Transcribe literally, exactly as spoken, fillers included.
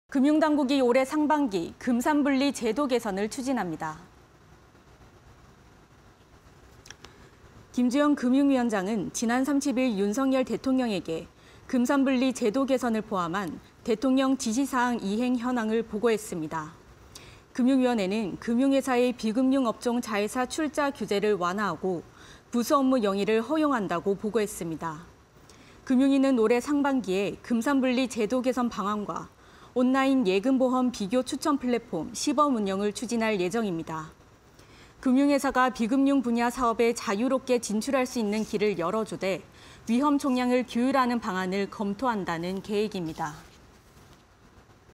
금융당국이 올해 상반기 금산분리 제도 개선을 추진합니다. 김주영 금융위원장은 지난 삼십 일 윤석열 대통령에게 금산분리 제도 개선을 포함한 대통령 지시사항 이행 현황을 보고했습니다. 금융위원회는 금융회사의 비금융업종 자회사 출자 규제를 완화하고 부수 업무 영위를 허용한다고 보고했습니다. 금융위는 올해 상반기에 금산분리 제도 개선 방안과 온라인 예금보험 비교 추천 플랫폼 시범 운영을 추진할 예정입니다. 금융회사가 비금융 분야 사업에 자유롭게 진출할 수 있는 길을 열어주되 위험 총량을 규율하는 방안을 검토한다는 계획입니다.